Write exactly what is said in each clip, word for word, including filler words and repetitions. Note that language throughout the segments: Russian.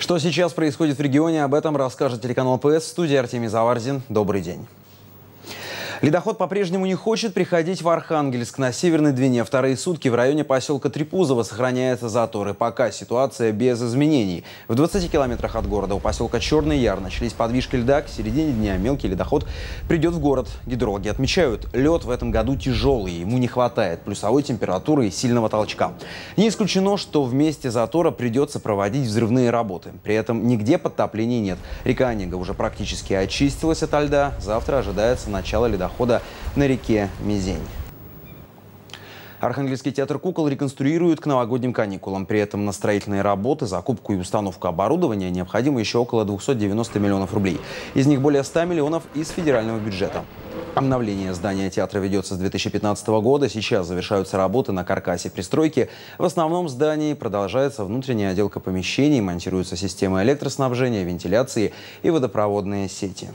Что сейчас происходит в регионе, об этом расскажет телеканал ПС. В студии Артемий Заварзин. Добрый день. Ледоход по-прежнему не хочет приходить в Архангельск. На Северной Двине вторые сутки в районе поселка Трипузово сохраняются заторы. Пока ситуация без изменений. В двадцати километрах от города у поселка Черный Яр начались подвижки льда. К середине дня мелкий ледоход придет в город. Гидрологи отмечают, лед в этом году тяжелый. Ему не хватает плюсовой температуры и сильного толчка. Не исключено, что в месте затора придется проводить взрывные работы. При этом нигде подтоплений нет. Река Онега уже практически очистилась от льда. Завтра ожидается начало ледохода на реке Мизень. Архангельский театр кукол реконструируют к новогодним каникулам. При этом на строительные работы, закупку и установку оборудования необходимо еще около двухсот девяноста миллионов рублей. Из них более ста миллионов из федерального бюджета. Обновление здания театра ведется с две тысячи пятнадцатого года. Сейчас завершаются работы на каркасе пристройки. В основном здании продолжается внутренняя отделка помещений, монтируются системы электроснабжения, вентиляции и водопроводные сети.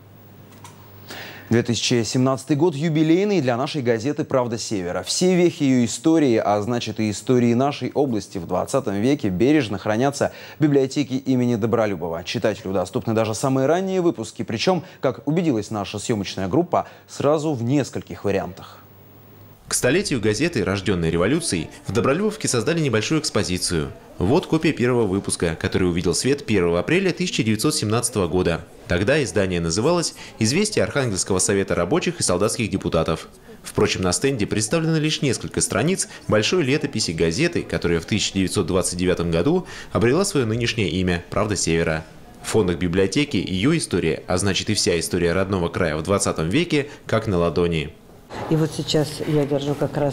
две тысячи семнадцатый год юбилейный для нашей газеты «Правда Севера». Все вехи ее истории, а значит и истории нашей области в двадцатом веке бережно хранятся в библиотеке имени Добролюбова. Читателю доступны даже самые ранние выпуски, причем, как убедилась наша съемочная группа, сразу в нескольких вариантах. К столетию газеты, рожденной революцией, в Добролюбовке создали небольшую экспозицию. Вот копия первого выпуска, который увидел свет первого апреля тысяча девятьсот семнадцатого года. Тогда издание называлось «Известия Архангельского совета рабочих и солдатских депутатов». Впрочем, на стенде представлены лишь несколько страниц большой летописи газеты, которая в тысяча девятьсот двадцать девятом году обрела свое нынешнее имя «Правда Севера». В фондах библиотеки ее история, а значит и вся история родного края в двадцатом веке, как на ладони. И вот сейчас я держу как раз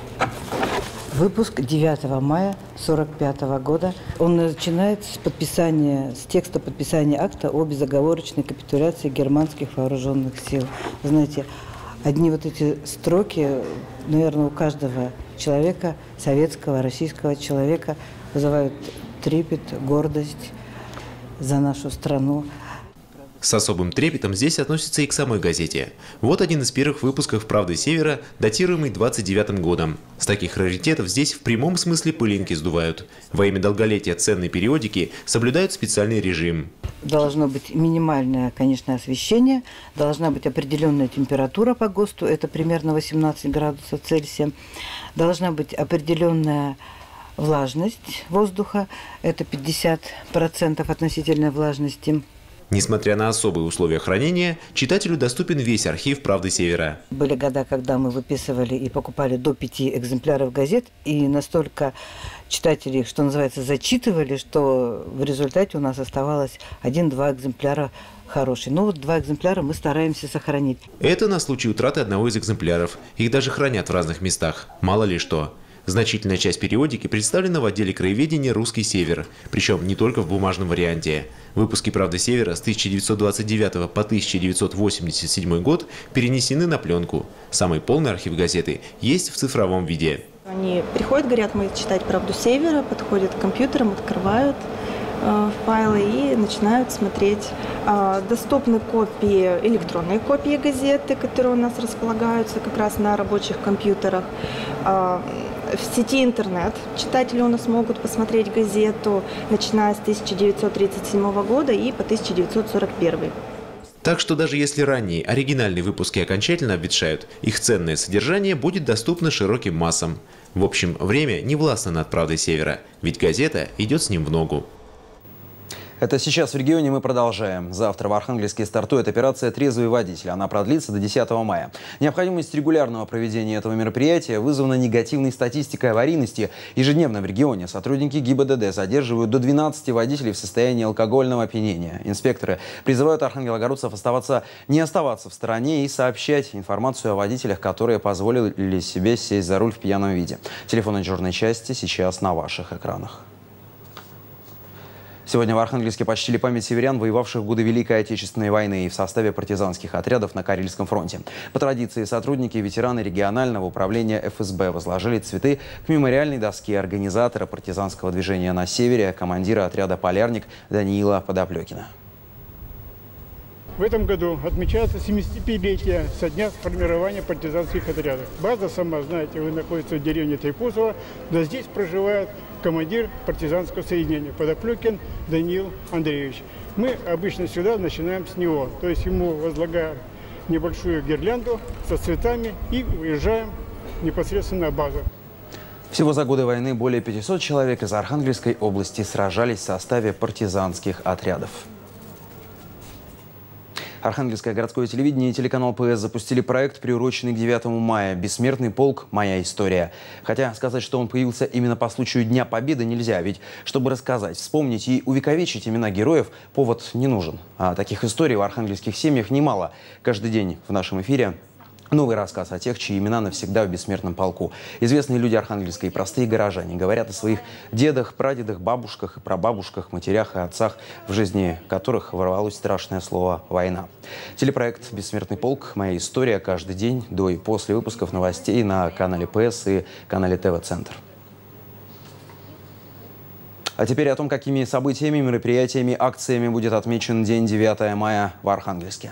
выпуск девятого мая сорок пятого года. Он начинается с подписания, с текста подписания акта о безоговорочной капитуляции германских вооруженных сил. Вы знаете, одни вот эти строки, наверное, у каждого человека, советского, российского человека, вызывают трепет, гордость за нашу страну. С особым трепетом здесь относятся и к самой газете. Вот один из первых выпусков «Правды Севера», датируемый двадцать девятым годом. С таких раритетов здесь в прямом смысле пылинки сдувают. Во имя долголетия ценной периодики соблюдают специальный режим. Должно быть минимальное, конечно, освещение, должна быть определенная температура по ГОСТу, это примерно восемнадцать градусов Цельсия, должна быть определенная влажность воздуха, это пятьдесят процентов относительной влажности. Несмотря на особые условия хранения, читателю доступен весь архив «Правды Севера». Были года, когда мы выписывали и покупали до пяти экземпляров газет, и настолько читатели, что называется, зачитывали, что в результате у нас оставалось один-два экземпляра хорошие. Но вот два экземпляра мы стараемся сохранить. Это на случай утраты одного из экземпляров. Их даже хранят в разных местах. Мало ли что. Значительная часть периодики представлена в отделе краеведения «Русский Север», причем не только в бумажном варианте. Выпуски «Правды Севера» с тысяча девятьсот двадцать девятого по тысяча девятьсот восемьдесят седьмой год перенесены на пленку. Самый полный архив газеты есть в цифровом виде. Они приходят, говорят, мы читать «Правду Севера», подходят к компьютерам, открывают э, файлы и начинают смотреть. Э, доступны копии, электронные копии газеты, которые у нас располагаются как раз на рабочих компьютерах. Э, В сети интернет читатели у нас могут посмотреть газету, начиная с тысяча девятьсот тридцать седьмого года и по тысяча девятьсот сорок первый. Так что даже если ранние оригинальные выпуски окончательно обветшают, их ценное содержание будет доступно широким массам. В общем, время не властно над «Правдой Севера», ведь газета идет с ним в ногу. Это сейчас в регионе мы продолжаем. Завтра в Архангельске стартует операция «Трезвый водитель». Она продлится до десятого мая. Необходимость регулярного проведения этого мероприятия вызвана негативной статистикой аварийности. Ежедневно в регионе сотрудники ГИБДД задерживают до двенадцати водителей в состоянии алкогольного опьянения. Инспекторы призывают архангелогородцев оставаться, не оставаться в стороне и сообщать информацию о водителях, которые позволили себе сесть за руль в пьяном виде. Телефон дежурной части сейчас на ваших экранах. Сегодня в Архангельске почтили память северян, воевавших в годы Великой Отечественной войны и в составе партизанских отрядов на Карельском фронте. По традиции сотрудники и ветераны регионального управления эф эс бэ возложили цветы к мемориальной доске организатора партизанского движения на севере, командира отряда «Полярник» Даниила Подоплекина. В этом году отмечается семидесятипятилетие со дня формирования партизанских отрядов. База сама, знаете, вы находитесь в деревне Тайпузово, да здесь проживает командир партизанского соединения Подоплекин Даниил Андреевич. Мы обычно сюда начинаем с него, то есть ему возлагаем небольшую гирлянду со цветами и уезжаем непосредственно на базу. Всего за годы войны более пятисот человек из Архангельской области сражались в составе партизанских отрядов. Архангельское городское телевидение и телеканал ПС запустили проект, приуроченный к девятому мая «Бессмертный полк. Моя история». Хотя сказать, что он появился именно по случаю Дня Победы, нельзя. Ведь чтобы рассказать, вспомнить и увековечить имена героев, повод не нужен. А таких историй в архангельских семьях немало. Каждый день в нашем эфире новый рассказ о тех, чьи имена навсегда в бессмертном полку. Известные люди Архангельска и простые горожане говорят о своих дедах, прадедах, бабушках и прабабушках, матерях и отцах, в жизни которых ворвалось страшное слово «война». Телепроект «Бессмертный полк. Моя история» каждый день до и после выпусков новостей на канале ПС и канале ТВ-центр. А теперь о том, какими событиями, мероприятиями, акциями будет отмечен день девятого мая в Архангельске.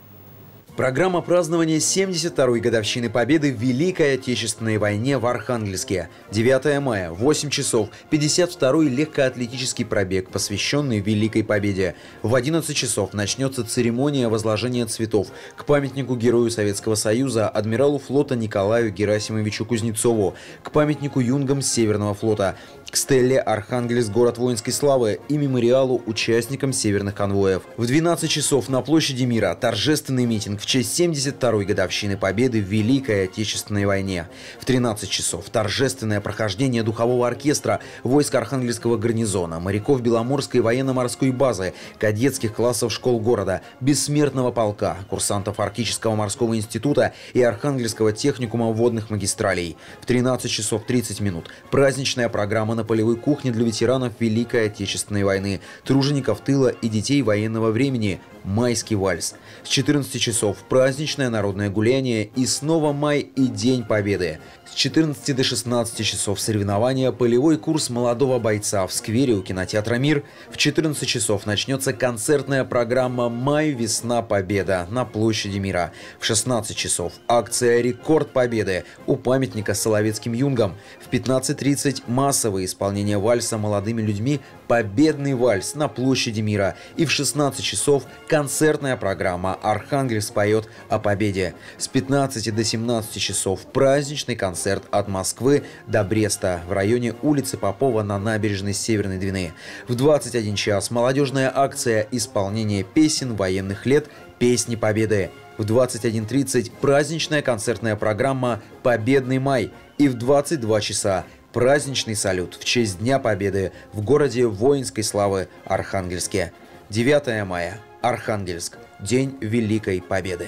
Программа празднования семьдесят второй годовщины Победы в Великой Отечественной войне в Архангельске. девятого мая, восемь часов, пятьдесят второй легкоатлетический пробег, посвященный Великой Победе. В одиннадцать часов начнется церемония возложения цветов к памятнику Герою Советского Союза, адмиралу флота Николаю Герасимовичу Кузнецову, к памятнику юнгам Северного флота, к стелле «Архангельск. Город воинской славы» и мемориалу участникам северных конвоев. В двенадцать часов на площади Мира торжественный митинг в честь семьдесят второй годовщины Победы в Великой Отечественной войне. В тринадцать часов торжественное прохождение духового оркестра войск Архангельского гарнизона, моряков Беломорской военно-морской базы, кадетских классов школ города, бессмертного полка, курсантов Арктического морского института и Архангельского техникума водных магистралей. В тринадцать часов тридцать минут праздничная программа на полевой кухне для ветеранов Великой Отечественной войны, тружеников тыла и детей военного времени «Майский вальс». С четырнадцати часов праздничное народное гуляние и снова май и День Победы. С четырнадцати до шестнадцати часов соревнования «Полевой курс молодого бойца» в сквере у кинотеатра «Мир». В четырнадцать часов начнется концертная программа «Май, весна, победа» на площади Мира. В шестнадцать часов акция «Рекорд Победы» у памятника соловецким юнгам. В пятнадцать тридцать массовое исполнение вальса молодыми людьми «Победный вальс» на площади Мира. И в шестнадцать часов концертная программа «Архангельск поет о победе». С пятнадцати до семнадцати часов праздничный концерт от Москвы до Бреста в районе улицы Попова на набережной Северной Двины. В двадцать один час молодежная акция исполнения песен военных лет «Песни Победы». В двадцать один тридцать праздничная концертная программа «Победный май». И в двадцать два часа праздничный салют в честь Дня Победы в городе воинской славы Архангельске. девятого мая. Архангельск. День Великой Победы.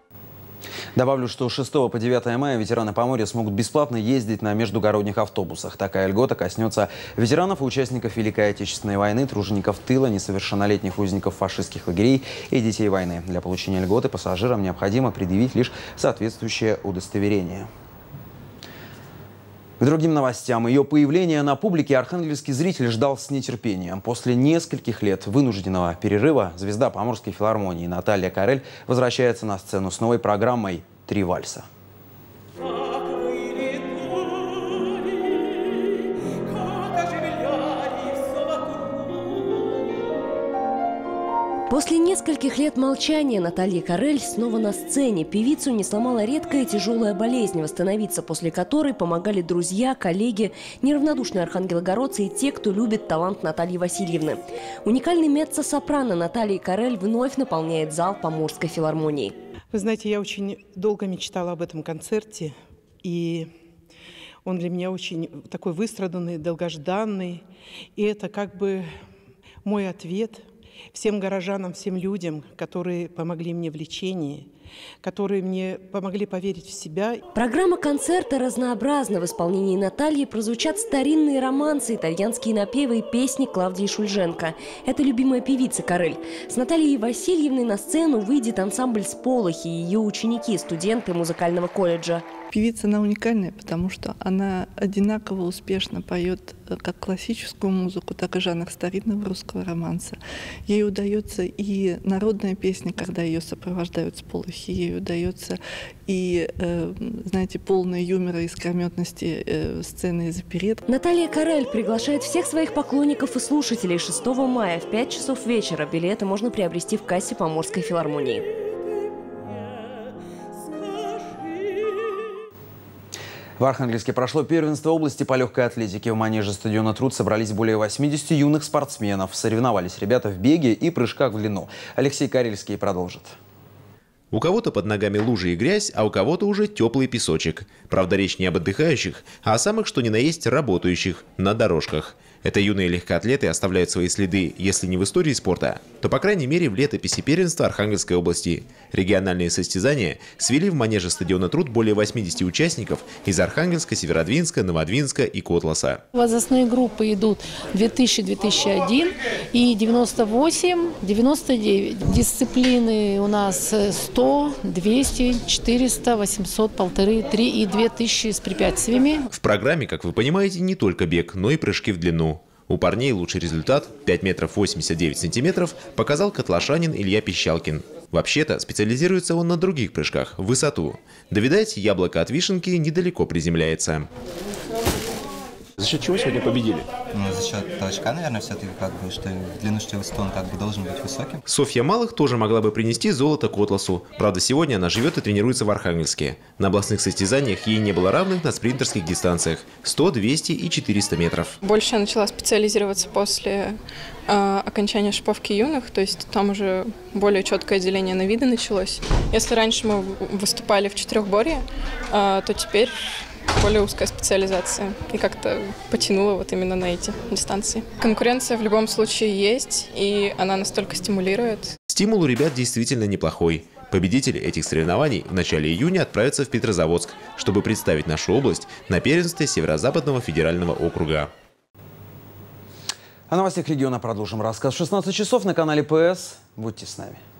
Добавлю, что с шестого по девятое мая ветераны Поморья смогут бесплатно ездить на междугородних автобусах. Такая льгота коснется ветеранов и участников Великой Отечественной войны, тружеников тыла, несовершеннолетних узников фашистских лагерей и детей войны. Для получения льготы пассажирам необходимо предъявить лишь соответствующее удостоверение. К другим новостям. Ее появление на публике архангельский зритель ждал с нетерпением. После нескольких лет вынужденного перерыва звезда Поморской филармонии Наталья Карель возвращается на сцену с новой программой «Три вальса». После нескольких лет молчания Наталья Карель снова на сцене. Певицу не сломала редкая и тяжелая болезнь, восстановиться после которой помогали друзья, коллеги, неравнодушные архангелогородцы и те, кто любит талант Натальи Васильевны. Уникальный меццо-сопрано Натальи Карель вновь наполняет зал Поморской филармонии. Вы знаете, я очень долго мечтала об этом концерте, и он для меня очень такой выстраданный, долгожданный. И это как бы мой ответ всем горожанам, всем людям, которые помогли мне в лечении, которые мне помогли поверить в себя. Программа концерта разнообразна. В исполнении Натальи прозвучат старинные романсы, итальянские напевы и песни Клавдии Шульженко. Это любимая певица Карель. С Натальей Васильевной на сцену выйдет ансамбль «Сполохи» и ее ученики, студенты музыкального колледжа. Певица, она уникальная, потому что она одинаково успешно поет как классическую музыку, так и жанр старинного русского романса. Ей удается и народная песня, когда ее сопровождают сполохи, ей удается и, э, знаете, полная юмора и искрометности э, сцены из оперет. Наталья Карель приглашает всех своих поклонников и слушателей шестого мая в пять часов вечера. Билеты можно приобрести в кассе Поморской филармонии. В Архангельске прошло первенство области по легкой атлетике. В манеже стадиона «Труд» собрались более восьмидесяти юных спортсменов. Соревновались ребята в беге и прыжках в длину. Алексей Карельский продолжит. У кого-то под ногами лужи и грязь, а у кого-то уже теплый песочек. Правда, речь не об отдыхающих, а о самых что ни на есть работающих на дорожках. Это юные легкоатлеты оставляют свои следы, если не в истории спорта, то, по крайней мере, в летописи первенства Архангельской области. Региональные состязания свели в манеже стадиона «Труд» более восьмидесяти участников из Архангельска, Северодвинска, Новодвинска и Котласа. Возрастные группы идут две тысячи — две тысячи один и девяносто восемь — девяносто девять. Дисциплины у нас сто, двести, четыреста, восемьсот, полторы, три и две тысячи с препятствиями. В программе, как вы понимаете, не только бег, но и прыжки в длину. У парней лучший результат – пять метров восемьдесят девять сантиметров – показал котлашанин Илья Пищалкин. Вообще-то специализируется он на других прыжках – в высоту. Да, видать, яблоко от вишенки недалеко приземляется. За счет чего сегодня победили? Ну, за счет толчка, наверное, все-таки, как бы, что в длину, что в высоту он как бы должен быть высоким. Софья Малых тоже могла бы принести золото Котласу. Правда, сегодня она живет и тренируется в Архангельске. На областных состязаниях ей не было равных на спринтерских дистанциях – сто, двести и четыреста метров. Больше я начала специализироваться после э, окончания шиповки юных, то есть там уже более четкое деление на виды началось. Если раньше мы выступали в четырехборье, э, то теперь более узкая специализация и как-то потянула вот именно на эти дистанции. Конкуренция в любом случае есть, и она настолько стимулирует. Стимул у ребят действительно неплохой. Победители этих соревнований в начале июня отправятся в Петрозаводск, чтобы представить нашу область на первенстве Северо-Западного федерального округа. О новостях региона продолжим рассказ в шестнадцать часов на канале ПС. Будьте с нами.